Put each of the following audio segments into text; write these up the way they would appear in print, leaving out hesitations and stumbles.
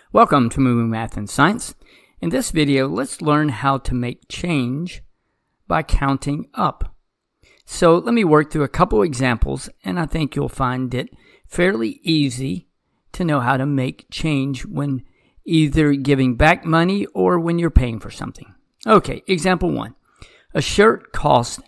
Welcome to Moo Moo Math and Science. In this video, let's learn how to make change by counting up. So let me work through a couple examples, and I think you'll find it fairly easy to know how to make change when either giving back money or when you're paying for something. Okay, example 1. A shirt costs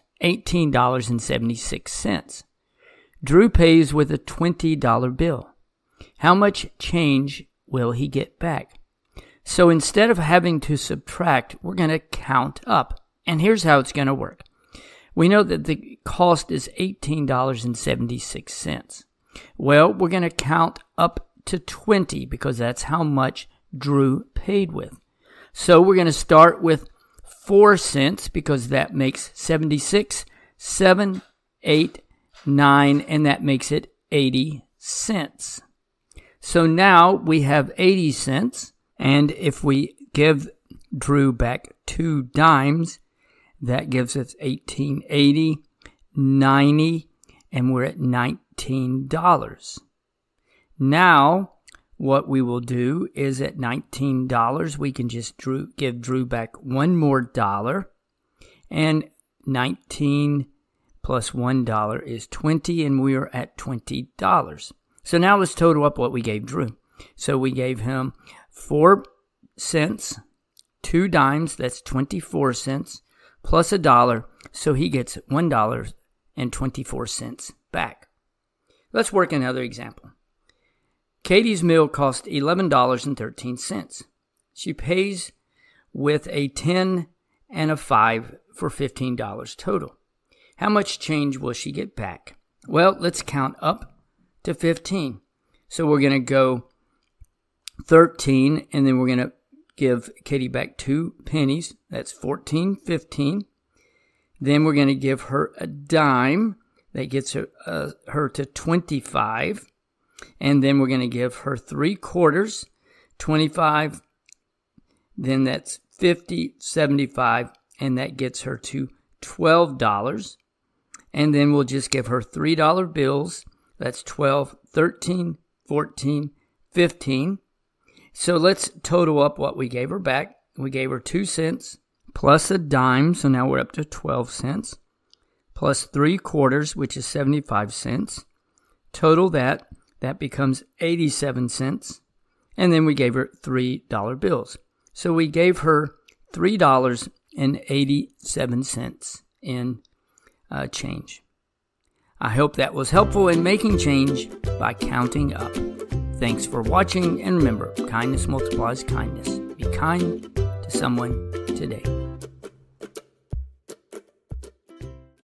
$18.76. Drew pays with a $20 bill. How much change will he get back? So instead of having to subtract, we're going to count up. And here's how it's going to work. We know that the cost is $18.76. Well, we're going to count up to 20 because that's how much Drew paid with. So we're going to start with 4 cents because that makes 76, 7, 8, 9, and that makes it 80 cents. So now we have 80 cents, and if we give Drew back 2 dimes, that gives us $18.80, 90, and we're at $19. Now, what we will do is at $19, we can just give Drew back one more dollar, and 19 plus $1 is 20, and we are at $20. So now let's total up what we gave Drew. So we gave him 4 cents, 2 dimes, that's 24 cents, plus $1, so he gets $1.24 back. Let's work another example. Katie's meal cost $11.13. She pays with a 10 and a 5 for $15 total. How much change will she get back? Well, let's count up to 15. So we're going to go 13, and then we're going to give Katie back 2 pennies. That's 14, 15. Then we're going to give her a dime. That gets her to 25. And then we're going to give her 3 quarters, 25. Then that's 50, 75, and that gets her to $12. And then we'll just give her $3 bills. That's 12, 13, 14, 15. So let's total up what we gave her back. We gave her 2 cents plus a dime, so now we're up to 12 cents, plus 3 quarters, which is 75 cents. Total that becomes 87 cents. And then we gave her $3 bills. So we gave her $3.87 in change. I hope that was helpful in making change by counting up. Thanks for watching, and remember, kindness multiplies kindness. Be kind to someone today.